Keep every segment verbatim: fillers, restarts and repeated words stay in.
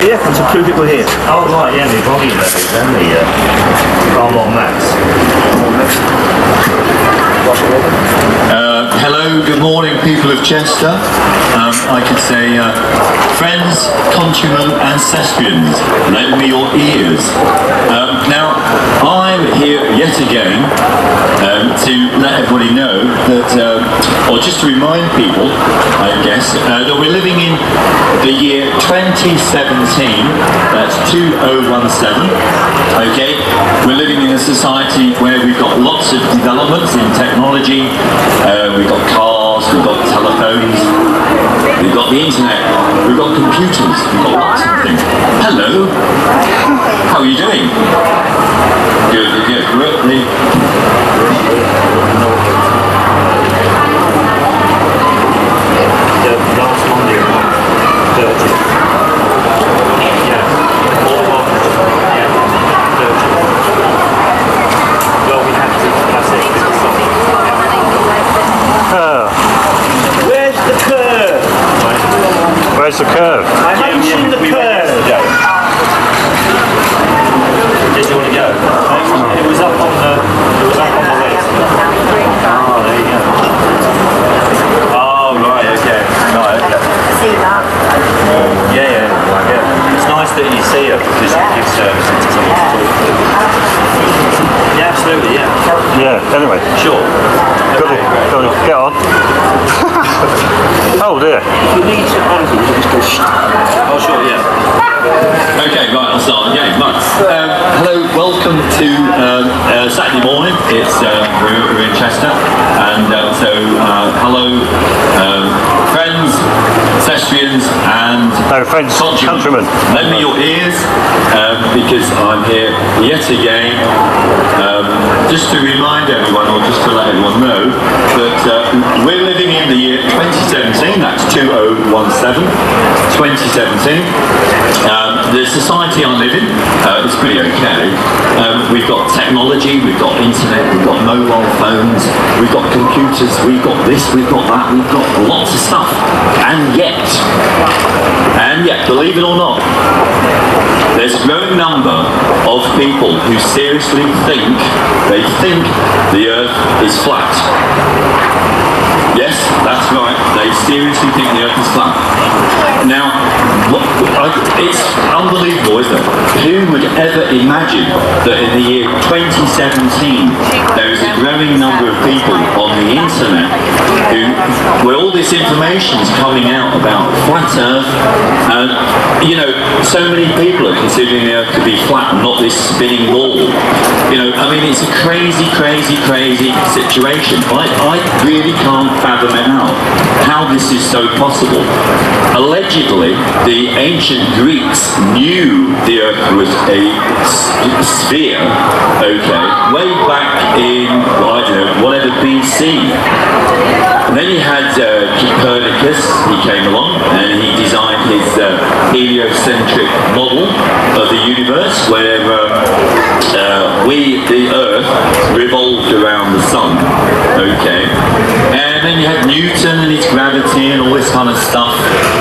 Yeah, and some two people here. Oh right, yeah, the body levels then the uh, Carmel Max. Uh, hello, good morning, people of Chester. Um, I could say, uh, friends, countrymen, ancestrians, lend me your ears. Um, now, I'm here yet again um, to let everybody know that, um, or just to remind people, I guess, uh, that we're living in the year twenty seventeen. That's two thousand seventeen. Okay, we're living in a society where we've got lots of developments in technology. Uh, we've got cars, we've got telephones, we've got the internet, we've got computers, we've got lots of things. Hello, how are you doing? Good, good, good. We're at the The last Monday around thirty. Yeah, all of our, yeah, thirty. Well, we had to, that's it, this is something. Oh. Where's the curve? Where's the curve? I haven't Yeah, seen we- the we went curve. yesterday. Did you want to go? It was up on the, it was up on the list. Oh, there you go. Oh, right, okay. Right, okay. See that? Yeah, yeah, yeah. It's nice that you see her because it gives service to someone to talk to. Yeah, absolutely, yeah. Yeah, anyway. Sure. Got it. Got it. Get on. Oh dear. You need to answer, you just go shh. Oh, sure, yeah. Okay, right, I'll start again. Right. Um, hello, welcome to um, uh, Saturday morning. It's uh, we're, we're in Chester, and uh, so uh, hello, um, friends, thestrians, and No, friends, countrymen. lend me your ears, um, because I'm here yet again, um, just to remind everyone, or just to let everyone know, that uh, we're living in the year twenty seventeen. That's two thousand seventeen. twenty seventeen. Um, the society I live in uh, is pretty okay. Um, we've got technology, we've got internet, we've got mobile phones, we've got computers, we've got this, we've got that, we've got lots of stuff. And yet, and yet, believe it or not, there's a growing number of people who seriously think, they think the Earth is flat. Yes, that's right. They seriously think the Earth is flat. Now, what, I, it's unbelievable, isn't it? Who would ever imagine that in the year twenty seventeen there is a growing number of people on the internet who, where all this information is coming out about flat Earth, and you know, so many people are considering the Earth to be flat and not this spinning ball. You know, I mean, it's a crazy, crazy, crazy situation. I, I really can't fathom it out, how this is so possible. Allegedly, the ancient Greeks knew the Earth was a sphere, okay, way back in, well, I don't know, whatever B C. And then you had uh, Copernicus, he came along and he designed his uh, heliocentric model of the universe, where uh, uh, we, the Earth, revolved around the Sun, okay. And then you had Newton and his gravity and all this kind of stuff.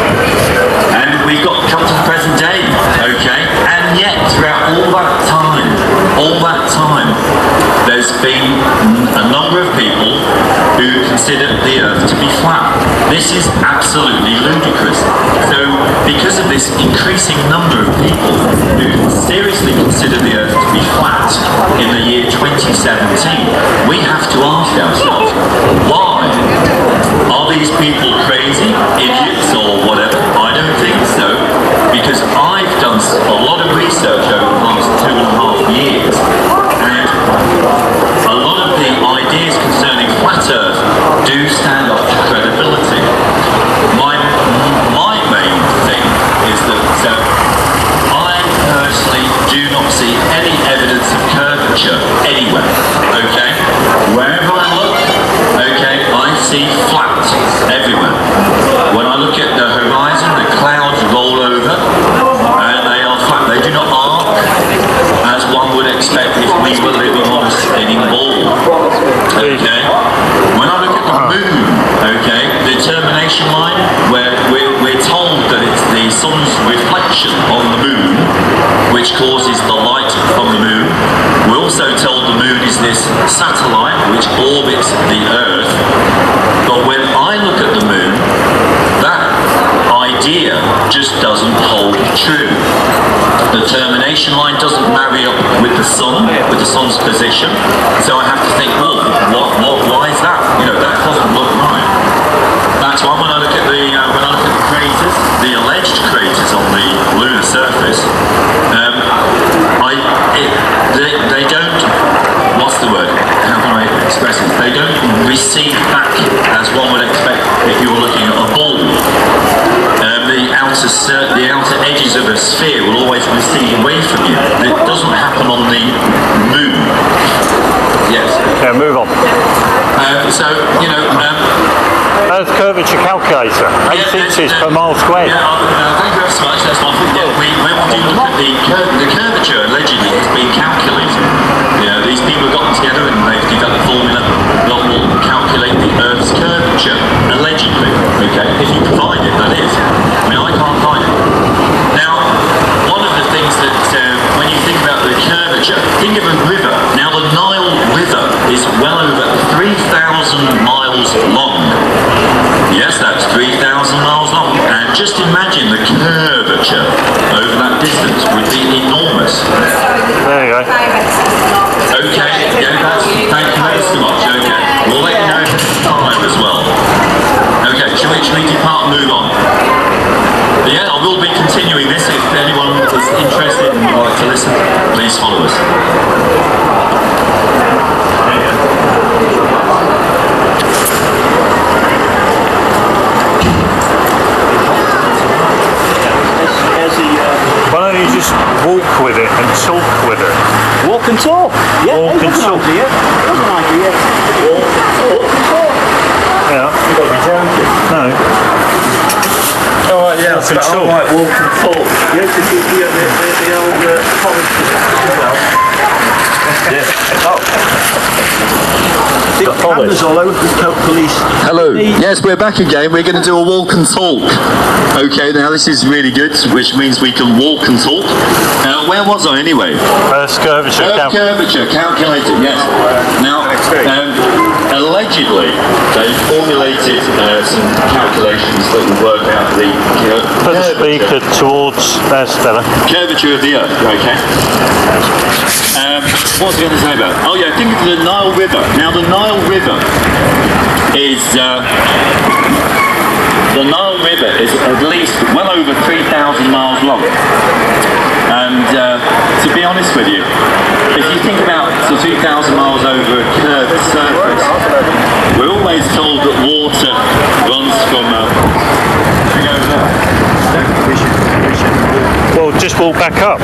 And we got come to the present day, okay. And yet, throughout all that time, all that time, there's been a number of people who consider the Earth to be flat. This is absolutely ludicrous. So, because of this increasing number of people who seriously consider the Earth to be flat in the year twenty seventeen, we have to ask ourselves, why? Are these people crazy, idiots, or whatever? I don't think so, because I've done a lot of research over the last two and a half years, and a lot of the ideas concerning flat Earth do stand up to credibility. My, my main thing is that uh, I personally do not see any evidence of curvature anywhere, okay? Wherever I look, okay, I see flat everywhere. When I look at the horizon, the clouds roll over, and they are flat. They do not arc, as one would expect if we were living on a spinning ball, okay? When I look at the moon, okay, the termination line, where we're, we're told that it's the sun's reflection on the moon which causes the light from the moon. We're also told the moon is this satellite which orbits the Earth. But when I look at the moon, that idea just doesn't hold true. The termination line doesn't marry up with the sun, with the sun's position. So I have to think, well, what, what, why is that? You know, that doesn't look right. That's why when I look at the uh, when I look at the craters, the alleged craters on the lunar surface, um, I it, they, they don't. What's the word? How can I express it? They don't recede back as one would expect if you were looking at a ball. Um, the outer the outer edges of a sphere will always recede away from you. It doesn't happen on the moon. Yes. Yeah, move on. Uh, so you know. Um, Earth curvature calculator, eight yeah, inches uh, per mile squared. Yeah, uh, thank you very much. That's one thing. Yeah, we, when we do look at the, cur the curvature, allegedly has been calculated. You know, these people have gotten together and they've developed a formula that will calculate the Earth's curvature, allegedly. Okay, if you can find it, that is. I mean, I can't find it. Now, one of the things that uh, when you think about the curvature, think of a river. Now, the Nile River is well over three thousand miles long. Yes, that's three thousand miles long. And just imagine the curvature over that distance would be enormous. There you go. Okay, yeah, that's, thank you very much. Okay, we'll let you know if it's time as well. Okay, shall we, shall we depart and move on? Yeah, I will be continuing this. If anyone is interested and would like to listen, please follow us. Why don't you just walk with it and talk with it? Walk and talk. Yeah, Walk hey, and that's an talk. idea. That's an idea. Walk, walk and talk. Yeah. You've got to be joking. No. Oh, right, yeah, Walk and but I talk. like walk and talk. Yeah, because the, the, the, the, the old uh, college well. Yeah. Oh. The cameras all over the Coke police. Hello. Yes, we're back again. We're going to do a walk and talk. Okay, now this is really good, which means we can walk and talk. Uh, where was I anyway? Earth's curvature Earth calculator. curvature calculator, yes. Now, um, allegedly, they formulated uh, some calculations that would work out the uh, Put the curvature, speaker towards there, Stella. curvature of the Earth. Okay. Um, what was I going to say about? Oh yeah, think of the Nile River. Now the Nile River is uh, the Nile River is at least well over three thousand miles long. And uh, to be honest with you, if you think about the three thousand miles over a curved surface, we're always told that water runs from. Uh, we go there. Well, just walk back up.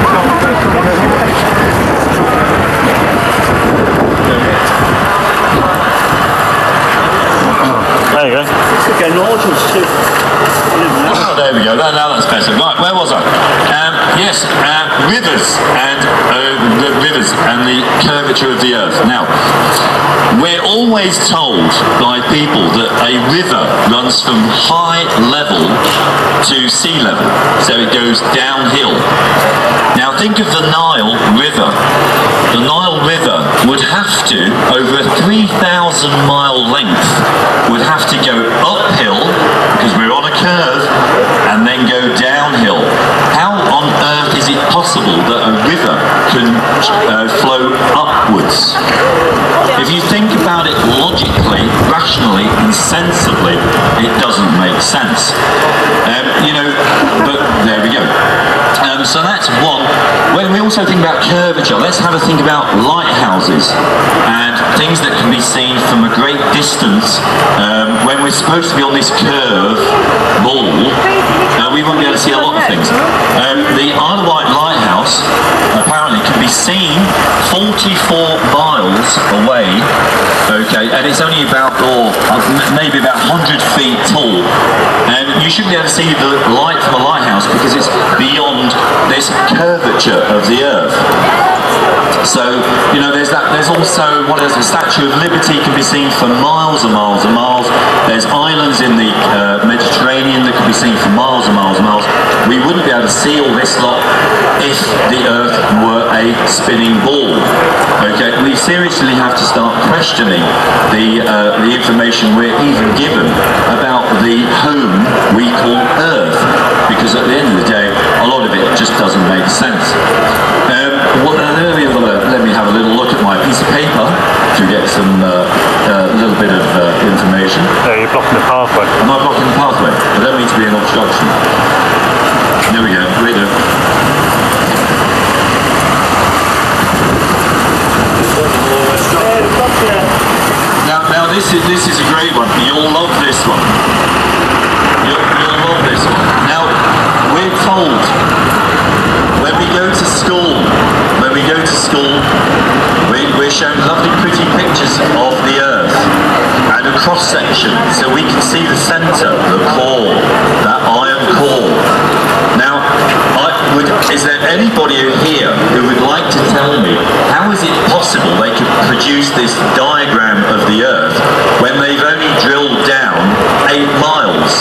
There you go. Okay, Norton's too. Oh, there we go. Now, now that's better. Right, where was I? Um, yes, uh, rivers and uh, the rivers and the curvature of the Earth. Now, we're always told by people that a river runs from high level to sea level, so it goes downhill. Now, think of the Nile River. The Nile River would have to, over a three thousand mile length, would have to go uphill, because we're on a curve, and then go downhill. How on earth is it possible that a river can uh, flow upwards? If you think about it logically, rationally, and sensibly, it doesn't make sense. Um, you know, but there we go. Um, so that's one. When we also think about curvature, let's have a think about lighthouses and things that can be seen from a great distance. Um, when we're supposed to be on this curve ball, uh, we won't be able to see a lot of things. Um, the Isle of Wight Lighthouse apparently can be seen forty-four miles away. Okay, and it's only about, or maybe about one hundred feet tall. And you shouldn't be able to see the light from a lighthouse because it's beyond this curvature of the Earth. So, you know, there's that. There's also what is the Statue of Liberty can be seen for miles and miles and miles. There's islands in the uh, Mediterranean that can be seen for miles and miles and miles. We wouldn't be able to see all this lot if the Earth spinning ball. Okay, we seriously have to start questioning the uh, the information we're even given about the home we call Earth, because at the end of the day, a lot of it just doesn't make sense. Um, well, let, me have a, let me have a little look at my piece of paper to get some uh, uh, little bit of uh, information. Yeah, you're blocking the pathway. Am I blocking the pathway? I don't mean to be an obstruction. There we go. Read it. Now, now this is this is a great one. You'll love this one. You'll, you'll love this one. Now, we're told when we go to school, when we go to school, we, we're shown lovely, pretty pictures of the Earth and a cross section, so we can see the centre, the core, that iron core. Now, I would, is there anybody here who would like to tell me how is it possible they could produce this diagram of the Earth when they've only drilled down eight miles?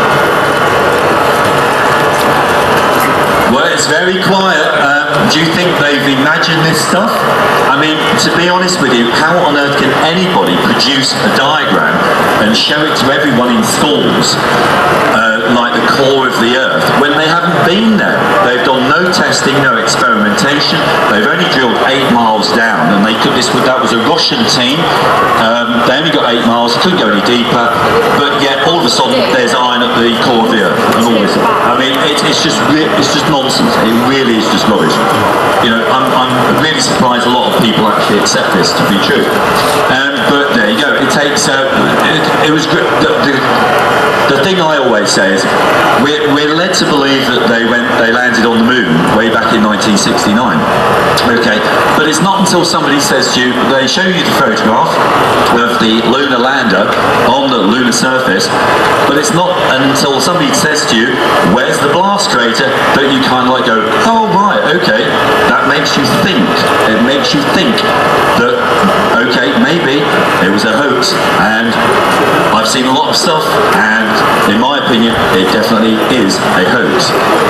Well, it's very quiet. Um, do you think they've imagined this stuff? I mean, to be honest with you, how on earth can anybody produce a diagram and show it to everyone in schools, uh, like the core of the Earth, when they haven't been there? They've done no testing, no experimentation. They've only drilled eight miles down, and they could. This that was a Russian team. Um, they only got eight miles, couldn't go any deeper, but yet all of a sudden there's iron at the core of the Earth, and all this. I mean, it, it's just it's just nonsense. It really is just rubbish. You know, I'm, I'm really surprised a lot of people actually accept this to be true. Um, but there you go. It takes. Uh, it, it was good. The, the, the thing I always say is we're, we're led to believe that they went, they landed on the moon way back in nineteen sixty-nine. Okay, but it's not until somebody says to you, they show you the photograph of the lunar lander on the lunar surface, but it's not until somebody says to you, where's the blast crater, that you kind of like go, oh right, okay, that makes you think. It makes you think that, okay, maybe it was a hoax, and I've seen a lot of stuff, and in my opinion, it definitely is a hoax.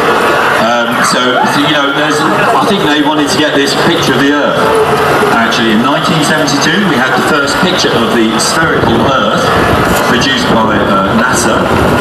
Um, so, you know, there's, I think they wanted to get this picture of the Earth. Actually, in nineteen seventy-two, we had the first picture of the spherical Earth produced by uh, NASA,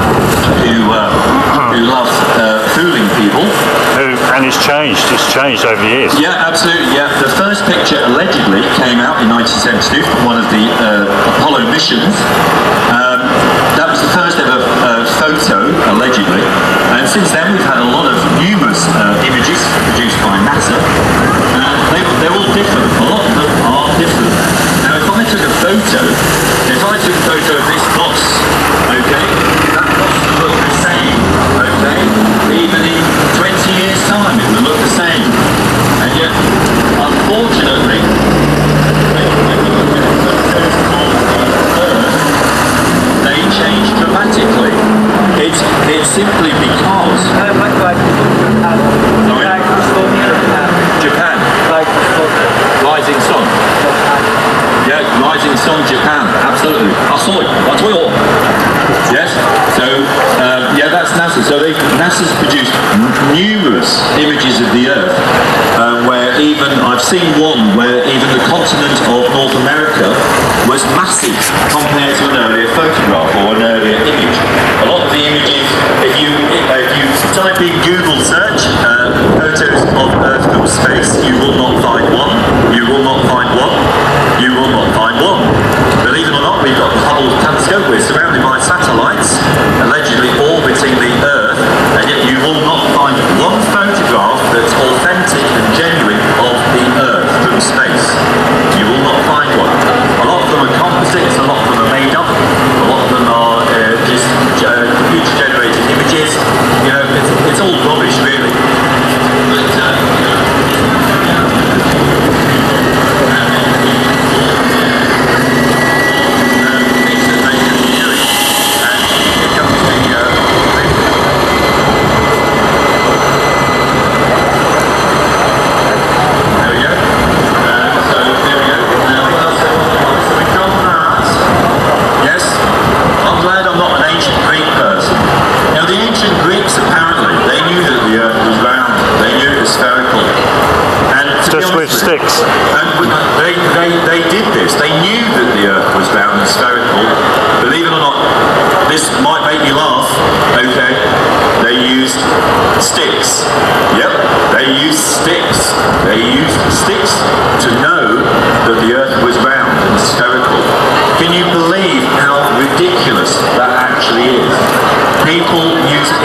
who uh, who love uh, fooling people. Who, and it's changed. It's changed over the years. Yeah, absolutely. Yeah, the first picture allegedly came out in nineteen seventy-two from one of the uh, Apollo missions. Um, that was the first ever uh, photo, allegedly, and since then we've had a lot of numerous uh, images produced by NASA, and they, they're all different. A lot of them are different. Now, if I took a photo, if I took a photo of this boss, okay, that boss would look the same, okay, even in twenty years' time it would look the same, and yet, unfortunately, when you look at photos of the Earth, they change dramatically. It's, it's simply because... Japan. Rising Sun. Yeah, Rising Sun, Japan. Absolutely. I saw it. I saw it. Yes. So, um, yeah, that's NASA. So they, NASA's produced numerous images of the Earth, uh, where even, I've seen one where even the continent of North America was massive compared to an earlier photograph or an earlier image. A lot of the images, if you if you type in Google search uh, photos of Earth from space, you will not find one. You will not find one. You will not find one. Believe it or not, we've got the Hubble telescope. We're surrounded by satellites allegedly orbiting the Earth, and yet you will not find one photograph that's authentic and genuine of the Earth from space. You will not find one. A lot of them are composites, a lot of them are made up, a lot of them are uh, just uh, computer-generated images. You know, it's, it's all rubbish, really. But, uh, you know,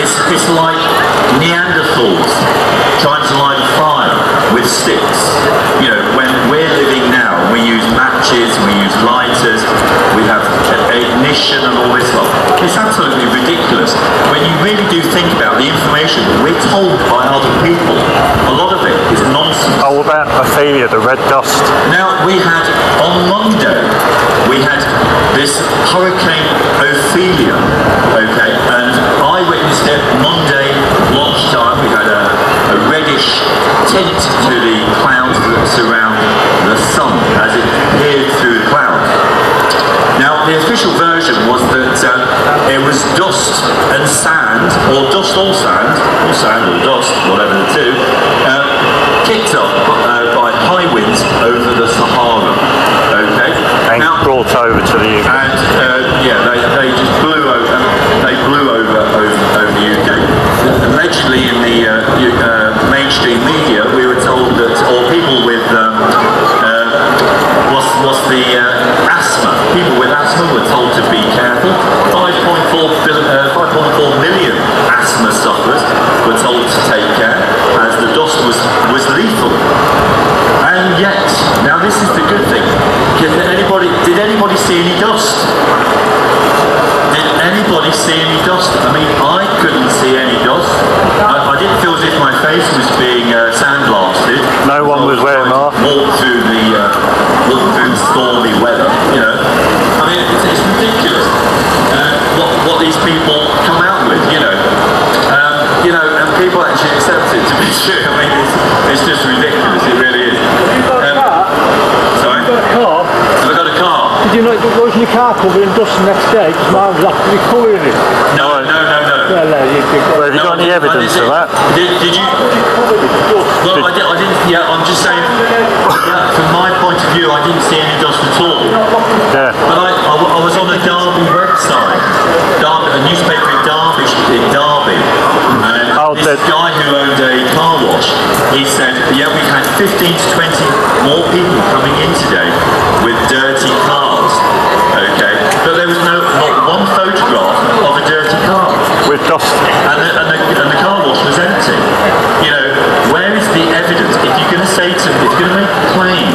it's, it's like Neanderthals trying to light a fire with sticks. You know, when we're living now, we use matches, we use lighters, we have ignition and all this lot. It's absolutely ridiculous. When you really do think about the information that we're told by other people, a lot of it is nonsense. Oh, what about Ophelia, the red dust? Now, we had, on Monday, we had this Hurricane Ophelia, okay, and I witnessed it Monday lunchtime. We had a, a reddish tint to the clouds that surround the sun as it peered through the clouds. Now, the official version was that uh, it was dust and sand, or dust or sand, or sand or dust, whatever the two, uh, kicked up uh, by high winds over the Sahara. Okay. And now, brought over to the U K. And uh, yeah, they, they just blew over. They blew over over, over the U K. Allegedly, in the uh, uh, mainstream media, we were told that, or people with um, uh, was was the uh, asthma. People with asthma were told to be careful. five point four million asthma sufferers were told to take care, as the dust was was lethal. And yet, now this is the good thing. Did anybody, did anybody see any dust? Did anybody see any dust? I mean, I couldn't see any dust. I, I didn't feel as if my face was being uh, sandblasted. No one was wearing a mask. Walk through the uh, walk through the stormy weather. You know, I mean, it's, it's ridiculous uh, what what these people come out with. You know, um, you know, and people actually accept it to be true. I mean, it's, it's just ridiculous. It really is. Car? Have I got a car? Did you know was your car covered in dust the next day? Because mine was after we covered it. No, no, no, no. Well, uh, you, you, Well, have you No, got any I evidence didn't- of that? Did, did you? Well, I, did, I didn't. Yeah, I'm just saying. Yeah, from my point of view, I didn't see any dust at all. Yeah. But I, I, w- I was on a Derby website, Derby, a newspaper in Derby, in Derby, and Oh, this that- guy who owned a car wash, he said, yeah, we've had fifteen to twenty more people coming in today with dirty cars, okay? But there was no, not one photograph of a dirty car. With dust. And the, and, the, and the car wash was empty. You know, where is the evidence? If you're going to say to, if you're going to make a claim,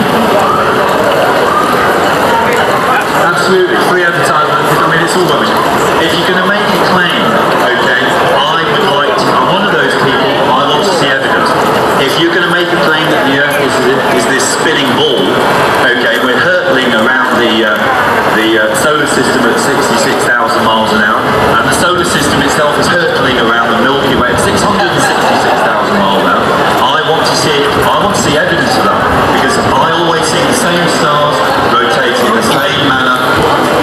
absolutely, free advertisement, I mean, it's all rubbish. If you're going to make a claim, okay, I would like to, I'm one of those people, I want to see evidence. If you're going to make a claim that the Earth is, is this spinning ball, okay, we're hurtling around the, uh, the uh, solar system at sixty-six thousand miles an hour, and the solar system itself is hurtling around the Milky Way at six hundred sixty-six thousand miles an hour. I want to see, I want to see evidence of that, because I always see the same stars rotating in the same manner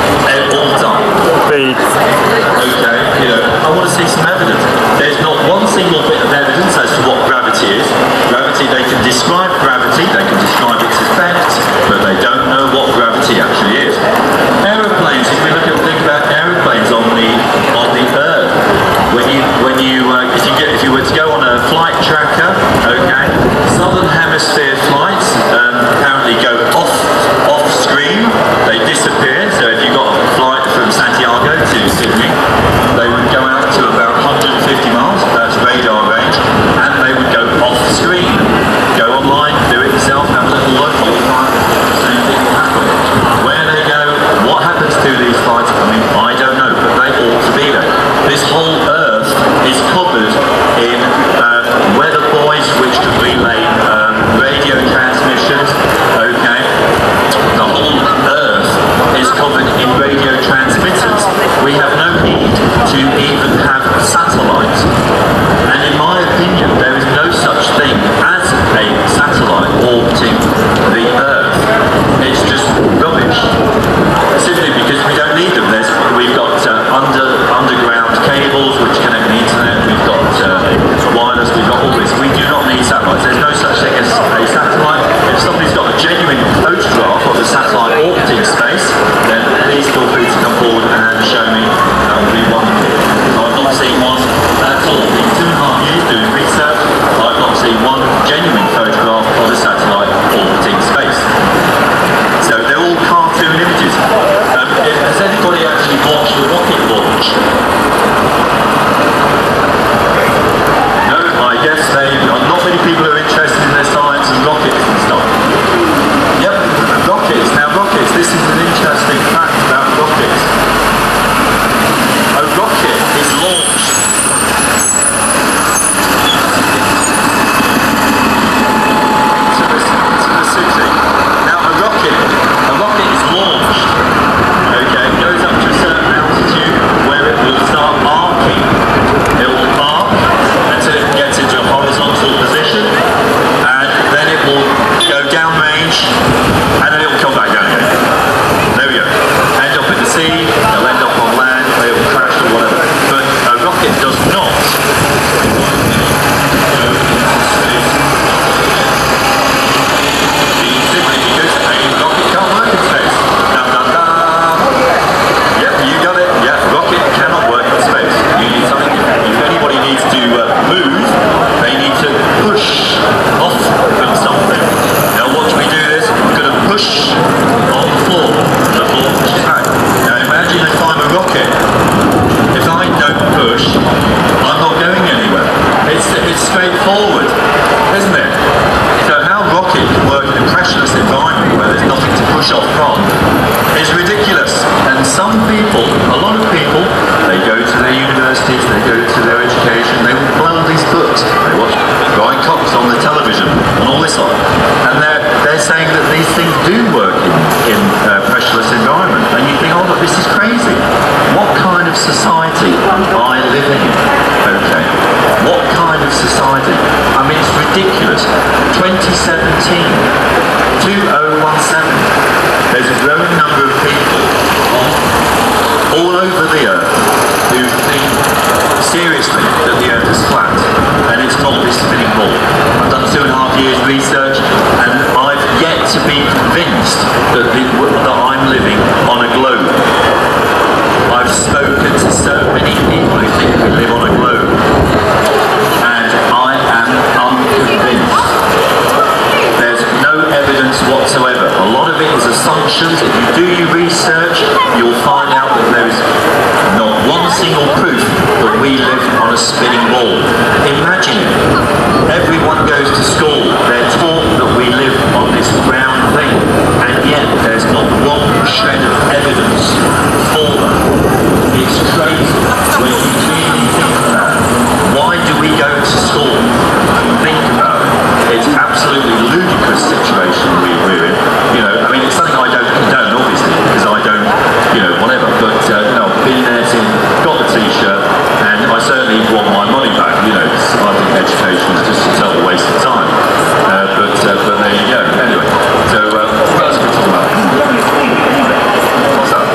to their education, they will blow these books, they watch Brian Cox on the television, and all this on. And they're, they're saying that these things do work in, in uh, pressureless environment. And you think, oh look, this is crazy. What kind of society am I living in? Okay. What kind of society? I mean, it's ridiculous. twenty seventeen, two thousand seventeen, there's a growing number of people all over the earth who think seriously that the earth is flat and it's not this spinning ball. I've done two and a half years research and I've yet to be convinced that, the, that I'm living on a globe. I've spoken to so many people who think we live on a globe and I am unconvinced. There's no evidence whatsoever. A lot of it is assumptions. If you do your research, you'll find out that there is not one single proof that we live on a spinning ball. Imagine it. Everyone goes to school. They're taught that we live on this round thing, and yet there's not one shred of evidence for that. It's crazy when you really think about it. Why do we go to school? Think about it. It's absolutely ludicrous situation we, we're in. You know, I mean, it's something I don't condone, obviously, because I don't, you know, whatever. But uh, you know, I've been there, seen, got the T-shirt, and I certainly want my money back. You know, I think education is just a total waste of time. Uh, but uh, but there you go. Anyway, so uh, what else can we talk about? What's that?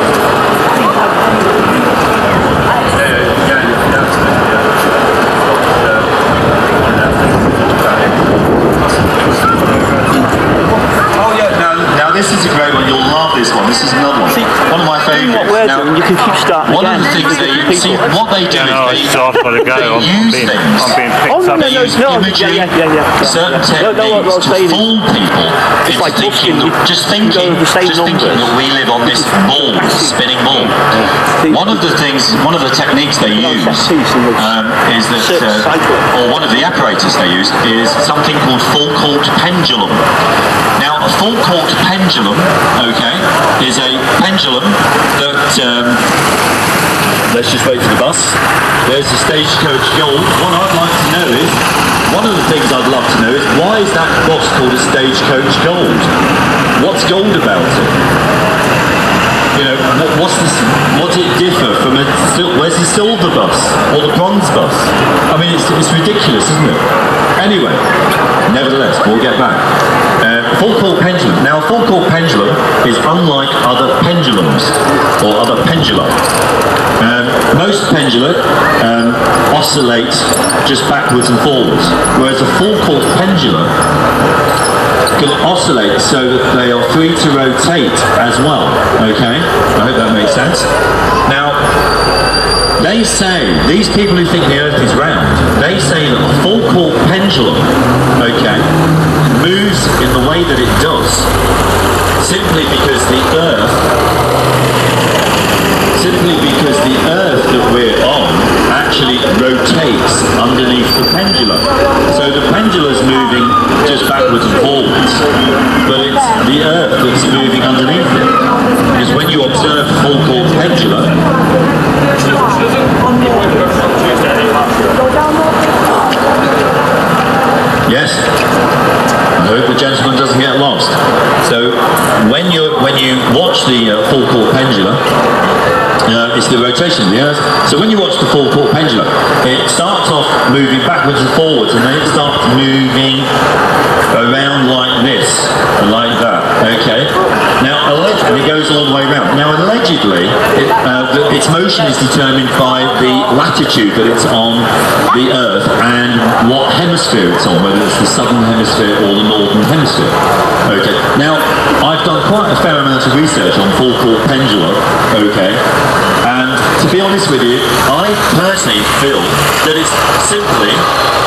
Yeah, yeah, yeah, yeah, absolutely, yeah. Oh yeah, now, now this is a great one. You'll love this one. This is another one. See, one of my favourites. What we're Now, doing, you can keep starting one again. of the things they see, what they do No, is so I've got to they, go. they I'm use being, things. I'm being Oh, picked no, up. no, They no, use no, imagery, yeah, yeah, yeah, yeah. certain No, no, what I was techniques to saying is- fool people It's into like thinking, booking, that, just you thinking, go with the same just thinking numbers. that we live on this ball, spinning ball. One of the things, one of the techniques they use um, is that, uh, or one of the apparatus they use is something called Foucault pendulum. Now, a Foucault pendulum, okay, is a pendulum that, um, let's just wait for the bus. There's the Stagecoach Gold. What I'd like to know is, one of the things I'd love to know is, why is that bus called a Stagecoach Gold? What's gold about it? You know, what, what's this, what does it differ from a, where's the silver bus or the bronze bus? I mean, it's, it's ridiculous, isn't it? Anyway, nevertheless, we'll get back. Uh, Foucault pendulum. Now, a Foucault pendulum is unlike other pendulums or other pendula. Um, most pendula um, oscillate just backwards and forwards, whereas a Foucault pendulum can oscillate so that they are free to rotate as well. Okay, I hope that makes sense. Now, they say, these people who think the earth is round, they say that a Foucault pendulum, okay, moves in the way that it does simply because the earth simply because the earth that we're on actually rotates underneath the pendulum. So the pendulum's moving just backwards and forwards, but it's the earth that's moving underneath it. Because when you observe a Foucault pendulum, yes, I hope the gentleman doesn't get lost. So when you when you watch the uh, Foucault pendulum, Uh, it's the rotation of the earth. So when you watch the Foucault pendulum, it starts off moving backwards and forwards, and then it starts moving around like this, like that. Okay. Now, allegedly, it goes all the way around. Now, allegedly, it, uh, the, its motion is determined by the latitude that it's on the Earth and what hemisphere it's on, whether it's the southern hemisphere or the northern hemisphere. Okay. Now, I've done quite a fair amount of research on Foucault pendulum. Okay. And to be honest with you, I personally feel that it's simply,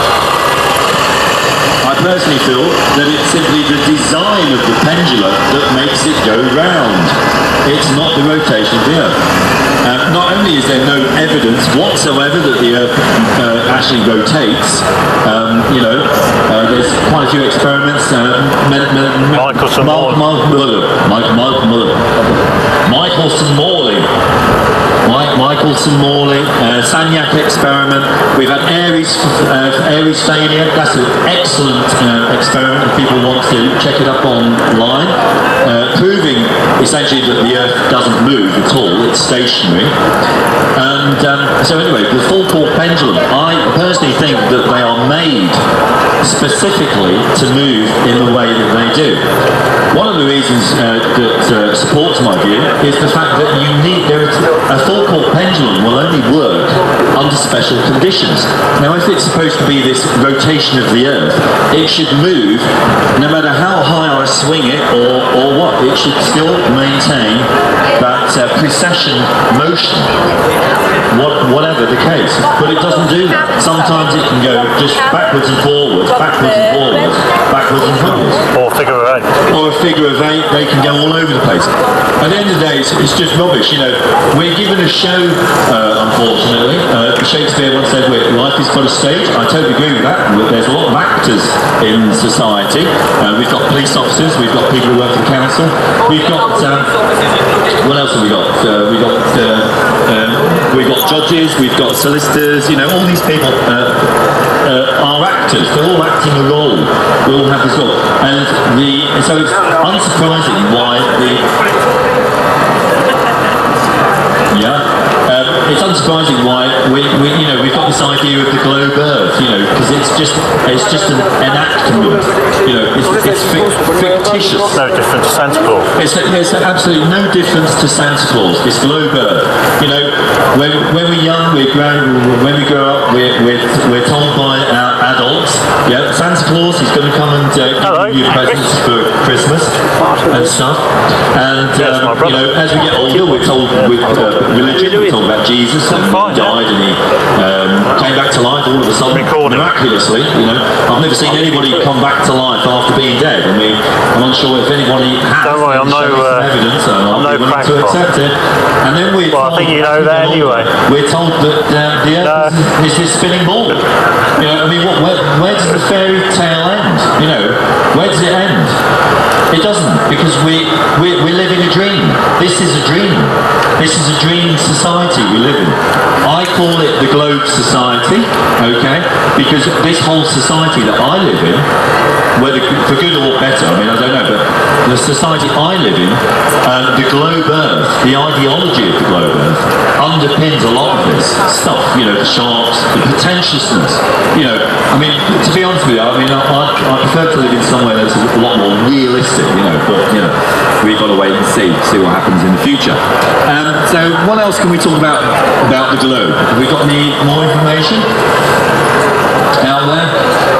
I personally feel that it's simply the design of the pendulum that makes it go round. It's not the rotation of the Earth. Uh, not only is there no evidence whatsoever that the Earth uh, actually rotates, um, you know, uh, there's quite a few experiments. Uh, Michelson Morley. Michael Morley. Michelson Morley. Mike Michelson Morley, uh, Sagnac experiment. We've had Aries, uh, Aries failure. That's an excellent uh, experiment if people want to check it up online, uh, proving essentially that the Earth doesn't move at all, it's stationary. And um, so anyway, the full court pendulum, I personally think that they are made specifically to move in the way that they do. One of the reasons uh, that uh, supports my view is the fact that you need, there is, a full court pendulum will only work under special conditions. Now if it's supposed to be this rotation of the Earth, it should move no matter how high I swing it or, or what, it should still maintain that uh, precession motion, what, whatever the case. But it doesn't do that. Sometimes it can go just backwards and forwards, backwards and forwards, backwards and forwards. Or figure of eight. Or a figure of eight, they can go all over the place. At the end of the day, it's, it's just rubbish, you know. We're given a show, uh, unfortunately. Uh, Shakespeare once said, life is but a stage. I totally agree with that. There's a lot of actors in society. Uh, we've got police officers, we've got people who work for council. We've got, um, what else have we got? Uh, we've got, uh, um, we've got judges, we've got solicitors, you know, all these people uh, uh, are actors. They're all acting a role. We all have this role. And the, so it's unsurprising why the, yeah, um, it's unsurprising why we, we, you know, we've got this idea of the globe Earth, you know, because it's just, it's just an enactment, you know, it's, it's fic fictitious. No different to Santa Claus. It's, there's absolutely no difference to Santa Claus, this globe Earth. You know, when, when we're young, we're grown, when we grow up, we're, we're, we're told by our adults, yeah, Santa Claus is going to come and uh, give you presents for Christmas and stuff. And, um, you know, as we get older, we're told with uh, religion, we're told about Jesus, and he died and he um, came back to life all of a sudden, miraculously, you know. I've never seen anybody come back to life after being dead. I mean, I'm unsure if anybody has. Don't worry, I'm no, uh, evidence, so I'm no willing to accept it. And then we're well, told, I think you know that anyway. We're told that uh, the Earth no. is this spinning ball. You know, I mean, what, where, where does the fairy tale end? You know, where does it end? It doesn't, because we, we, we're living a dream. This is a dream. This is a dream society we live in. I call it the globe society, okay? Because this whole society that I live in, whether for good or better, I mean, I don't know, but the society I live in, um, the globe Earth, the ideology of the globe Earth, underpins a lot of this stuff, you know, the sharks, the pretentiousness, you know. I mean, to be honest with you, I mean, I, I, I prefer to live in somewhere that's a lot more realistic, you know, but, you know, we've got to wait and see, see what happens in the future. Um, so, what else can we talk about, about the globe? Have we got any more information out there?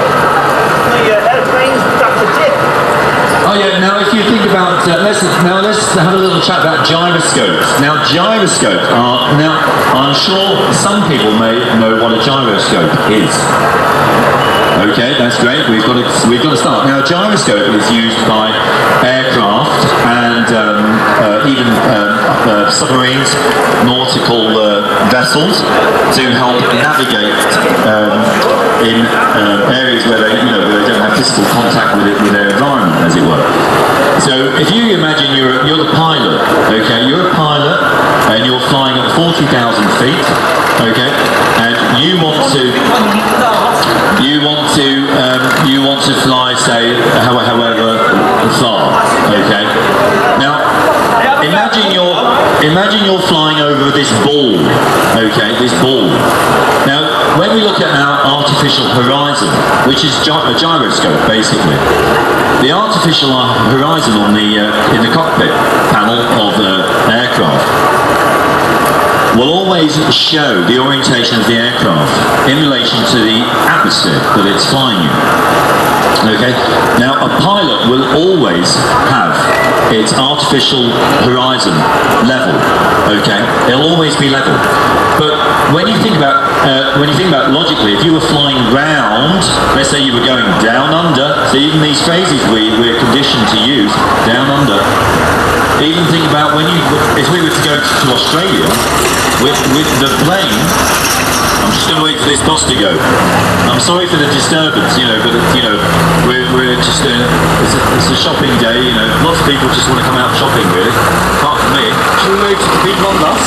Oh yeah, now if you think about, uh, let's, now let's have a little chat about gyroscopes. Now gyroscopes are, now I'm sure some people may know what a gyroscope is. Okay, that's great, we've got to, we've got to start. Now a gyroscope is used by aircraft and um, uh, even um, uh, submarines, nautical uh, vessels to help navigate um, in uh, areas where they, you know, where they don't have physical contact with it, with their environment, as it were. So if you imagine you're you're the pilot, okay, you're a pilot and you're flying at forty thousand feet, okay, and you want to you want to um, you want to fly, say, however far, okay. Now imagine you're imagine you're flying over this ball, okay, this ball. Now when we look at our artificial horizon, which is gy a gyroscope basically, the artificial horizon on the uh, in the cockpit panel of the aircraft will always show the orientation of the aircraft in relation to the atmosphere that it's flying in. Okay. Now a pilot will always have its artificial horizon level. Okay. It'll always be level. But when you think about uh, when you think about logically, if you were flying round, let's say you were going down under, so even these phrases we, we're conditioned to use, down under, even think about when you, if we were to go to Australia with, with the plane, I'm just going to wait for this bus to go. I'm I'm sorry for the disturbance, you know, but you know, we're, we're just uh, it's, a, it's a shopping day, you know. Lots of people just want to come out shopping, really. Apart from me. Should we move to the people on bus?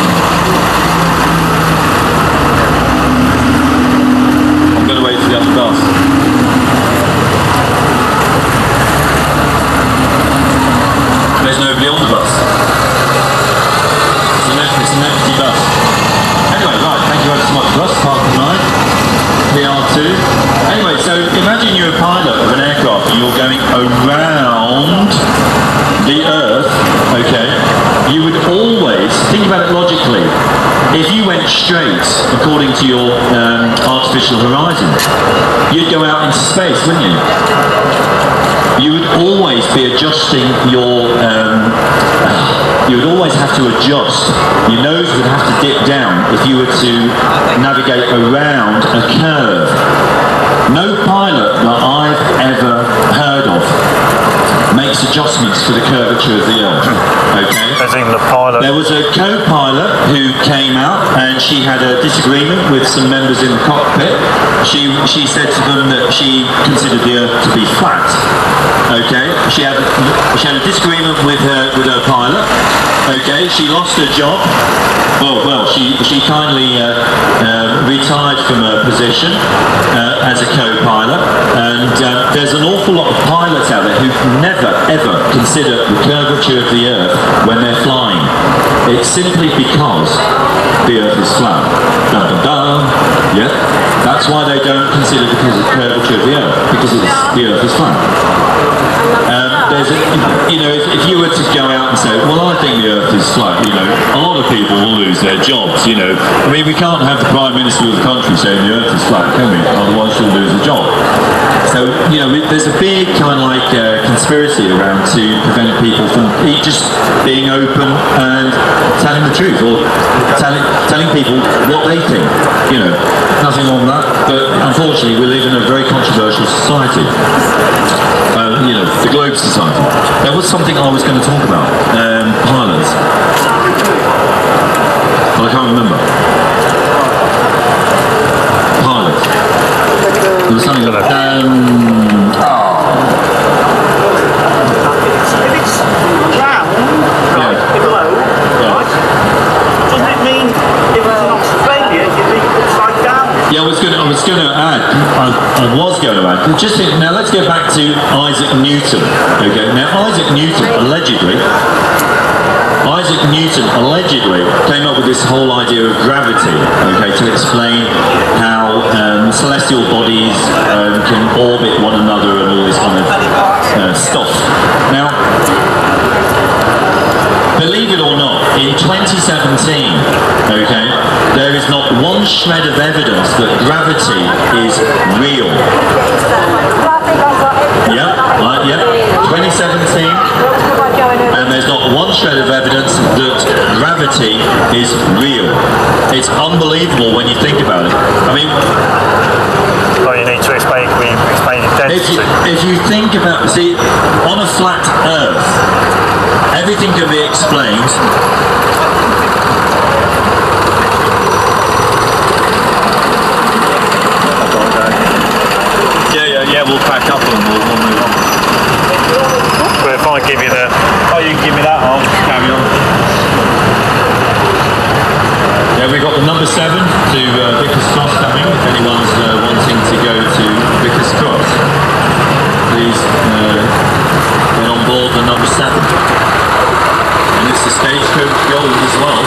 I'm going to wait for the other bus. There's nobody on the bus. It's an, it's an empty bus. Anyway, right, thank you ever so much, Russ. Park and ride. P R two. Anyway, so imagine you're a pilot of an aircraft and you're going around the Earth, okay? You would always, think about it logically, if you went straight according to your um, artificial horizon, you'd go out into space, wouldn't you? You would always be adjusting your, um, you would always have to adjust. Your nose would have to dip down if you were to navigate around a curve. No pilot that I've ever heard of makes adjustments to the curvature of the Earth, okay? As in the pilot. There was a co-pilot who came out and she had a disagreement with some members in the cockpit. She she said to them that she considered the Earth to be flat. Okay, she had she had a disagreement with her with her pilot. Okay, she lost her job. Oh well, she she kindly uh, uh, retired from her position uh, as a co-pilot. And uh, there's an awful lot of pilots out there who never ever consider the curvature of the Earth when they're flying. It's simply because the Earth is flat. Dun, dun, dun. Yeah, that's why they don't consider the curvature of the Earth, because it's, the Earth is flat. Um, there's a, you know, if, if you were to go out and say, well, I think the Earth is flat, you know, a lot of people will lose their jobs, you know. I mean, we can't have the Prime Minister of the country saying the Earth is flat, can we? Otherwise she'll lose the job. So, you know, there's a big kind of like uh, conspiracy around to prevent people from just being open and telling the truth, or telling, telling people what they think, you know. Nothing wrong with that, but unfortunately we live in a very controversial society. Uh, you know, the Globe Society. There was something I was going to talk about, um, pilots. But I can't remember. Pilots. There was something like that. Um, oh. If it's round, right, Yeah. below, Yeah. right, doesn't it mean if it's in Australia, you'd be upside down? Yeah, I was going to, I was going to add, I, I was going to add, just think, now let's go back to Isaac Newton, okay? Now Isaac Newton, allegedly, Isaac Newton allegedly came up with this whole idea of gravity, okay, to explain how um, celestial bodies um, can orbit one another and all this kind of uh, stuff. Now, believe it or not, in twenty seventeen, okay, there is not one shred of evidence that gravity is real. Yeah, right, yeah, twenty seventeen, and there's not one shred of evidence that gravity is real. It's unbelievable when you think about it. I mean, Well, you need to explain, we explain it if you, density. if you think about, see, on a flat Earth, everything can be explained. Yeah, yeah, yeah, we'll pack up and we'll, we'll move on. But if I give you the, Oh, you can give me that, I'll carry on. Yeah, we've got the number seven to uh, Vickers Cross coming, if anyone's uh, wanting to go to Vickers Cross. Please uh, get on board the number seven. And it's the Stagecoach Gold as well.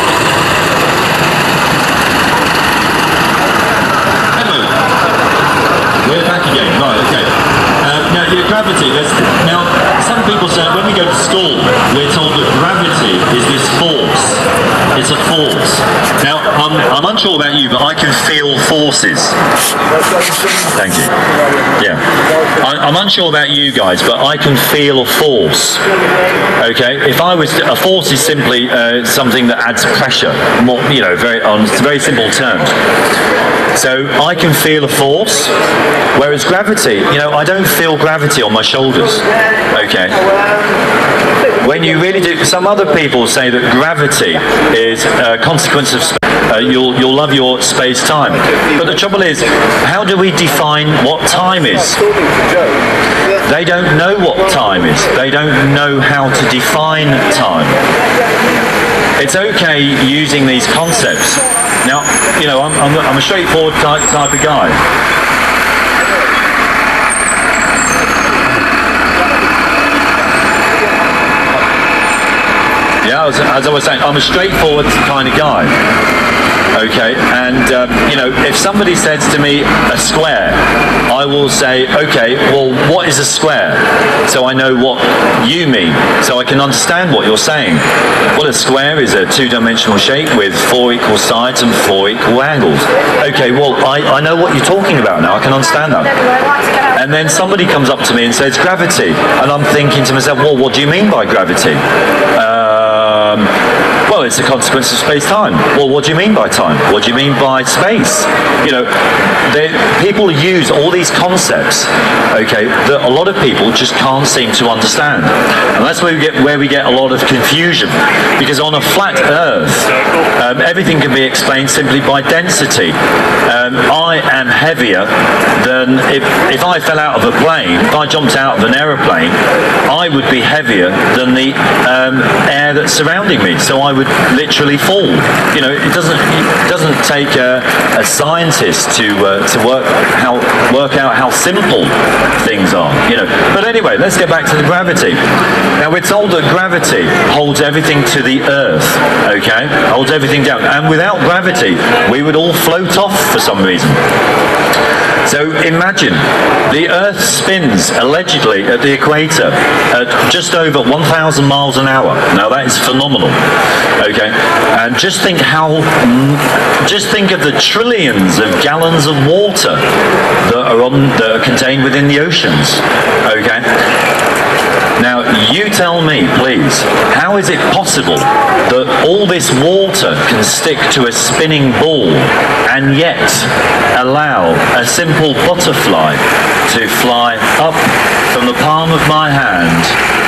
Anyway, we're back again, right, okay. Uh, now, yeah, gravity, there's, now, some people say when we go to school, we're told that gravity is this force. It's a force. Now, I'm, I'm unsure about you, but I can feel forces. Thank you. Yeah. I, I'm unsure about you guys, but I can feel a force. Okay? If I was, a force is simply uh, something that adds pressure, more, you know, very, on very simple terms. So I can feel a force, whereas gravity, you know, I don't feel gravity on my shoulders. Okay. When you really do, some other people say that gravity is a consequence of space. Uh, you'll you'll love your space-time. But the trouble is, how do we define what time is? They don't know what time is. They don't know how to define time. It's okay using these concepts. Now, you know, I'm, I'm, I'm a straightforward type, type of guy. Yeah, as, as I was saying, I'm a straightforward kind of guy. Okay, and um, you know, if somebody says to me a square, I will say, okay, well, what is a square? So I know what you mean, so I can understand what you're saying. Well, a square is a two-dimensional shape with four equal sides and four equal angles. Okay, well, I, I know what you're talking about now. I can understand that. And then somebody comes up to me and says gravity, and I'm thinking to myself, well, what do you mean by gravity? Um, well, it's a consequence of space-time. Well, what do you mean by time? What do you mean by space? You know, they, people use all these concepts, okay, that a lot of people just can't seem to understand. And that's where we get where we get a lot of confusion. Because on a flat Earth, um, everything can be explained simply by density. Um, I am heavier than if, if I fell out of a plane, if I jumped out of an aeroplane, I would be heavier than the um, air that's surrounding me. So I would literally fall. You know, it doesn't it doesn't take a, a scientist to uh, to work how work out how simple things are. You know. But anyway, let's get back to the gravity. Now we're told that gravity holds everything to the Earth. Okay, holds everything down, and without gravity, we would all float off for some reason. So imagine, the Earth spins allegedly at the equator at just over one thousand miles an hour. Now that is phenomenal. Okay, and just think how, just think of the trillions of gallons of water that are on, that are contained within the oceans. Okay. Now, you tell me, please, how is it possible that all this water can stick to a spinning ball and yet allow a simple butterfly to fly up from the palm of my hand,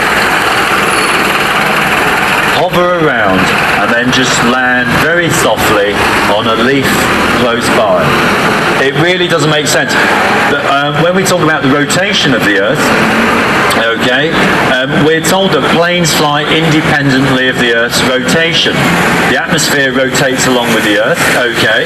hover around, and then just land very softly on a leaf close by? It really doesn't make sense. But, um, when we talk about the rotation of the Earth, okay, um, we're told that planes fly independently of the Earth's rotation. The atmosphere rotates along with the Earth, okay.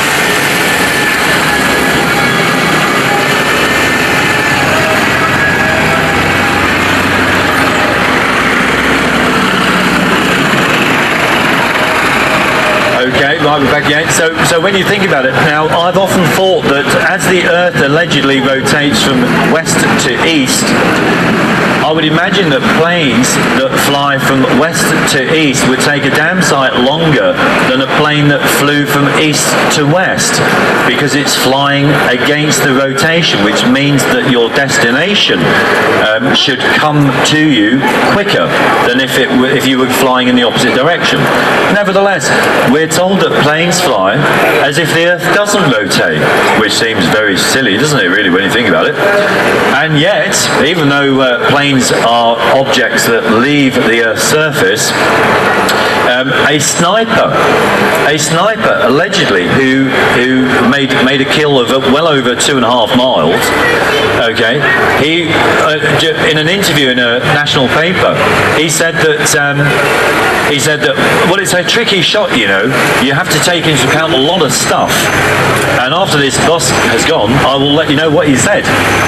Okay, right, we're back again. So, so when you think about it, now I've often thought that as the Earth allegedly rotates from west to east, I would imagine that planes that fly from west to east would take a damn sight longer than a plane that flew from east to west, because it's flying against the rotation, which means that your destination um, should come to you quicker than if it were, if you were flying in the opposite direction. Nevertheless, we're told that planes fly as if the Earth doesn't rotate, which seems very silly, doesn't it, really, when you think about it? And yet, even though uh, planes are objects that leave the Earth's surface, um, a sniper, a sniper allegedly who who made made a kill of well over two and a half miles. Okay, he uh, in an interview in a national paper, he said that um, he said that well, it's a tricky shot, you know. You have to take into account a lot of stuff. And after this bus has gone, I will let you know what he said.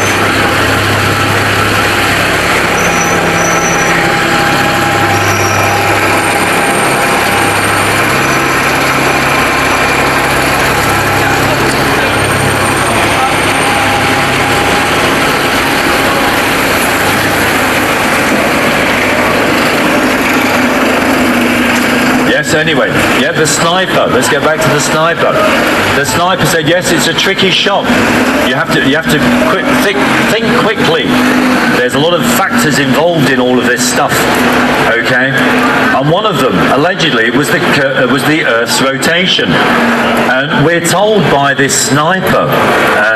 So anyway, yeah, the sniper. Let's get back to the sniper. The sniper said, yes, it's a tricky shot. You have to, you have to quick, think, think quickly. There's a lot of factors involved in all of this stuff. Okay, and one of them, allegedly, was the uh, was the Earth's rotation. And we're told by this sniper and uh,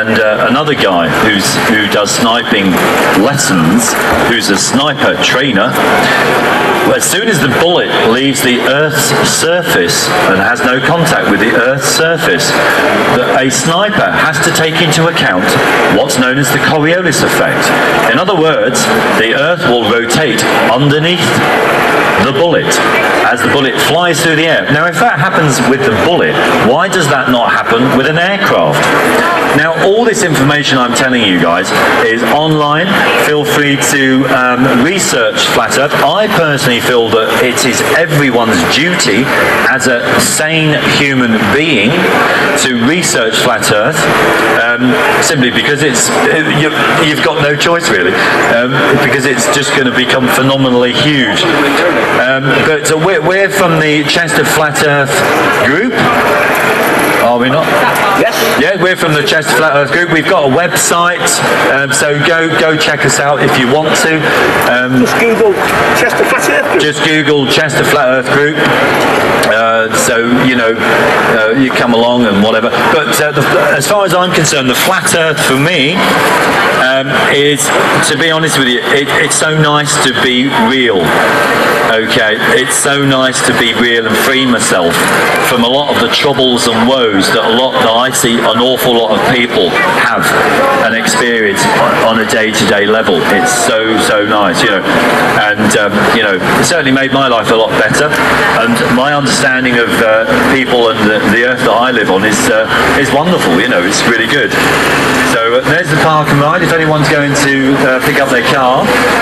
another guy who's who does sniping lessons, who's a sniper trainer. As soon as the bullet leaves the Earth's surface and has no contact with the Earth's surface, that a sniper has to take into account what's known as the Coriolis effect. In other words, the Earth will rotate underneath the bullet as the bullet flies through the air. Now, if that happens with the bullet, why does that not happen with an aircraft? Now, all this information I'm telling you guys is online. Feel free to um, research Flat Earth. I personally feel that it is everyone's duty as a sane human being to research Flat Earth, um, simply because it's you, you've got no choice really, um, because it's just going to become phenomenally huge. Um, but uh, we're, we're from the Chester Flat Earth group. Are we not? Yes. Yeah, we're from the Chester Flat Earth group. We've got a website, um, so go go check us out if you want to. Um, just Google Chester Flat Earth Group. Just Google Chester Flat Earth Group. Uh, so you know, uh, you come along and whatever. But uh, the, as far as I'm concerned, the Flat Earth for me um, is, to be honest with you, it, it's so nice to be real. Okay, it's so nice to be real and free myself from a lot of the troubles and woes that a lot that I see an awful lot of people have and experience on a day-to-day level. It's so so nice, you know, and um, you know, it certainly made my life a lot better. And my understanding of uh, people and the, the earth that I live on is uh, is wonderful. You know, it's really good. So uh, there's the park and ride. If anyone's going to uh, pick up their car.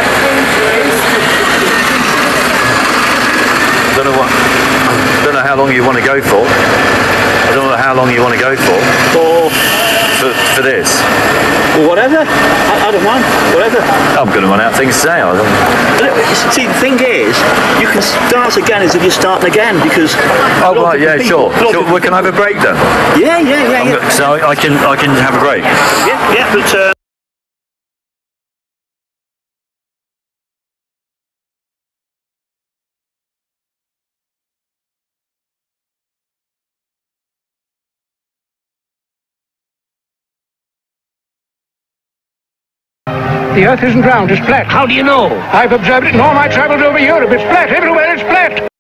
I don't know what. I don't know how long you want to go for. I don't know how long you want to go for. Or for, for this. Or whatever. I, I don't mind. Whatever. I'm going to run out of things to say. I don't... See, the thing is, you can start again as if you're starting again because. Oh right, yeah, people, sure. sure. Well, can I have a break then? Yeah, yeah, yeah. yeah. Gonna, so I can I can have a break. Yeah, yeah, but. Uh, The Earth isn't round, it's flat. How do you know? I've observed it in all my travels over Europe. It's flat. Everywhere it's flat.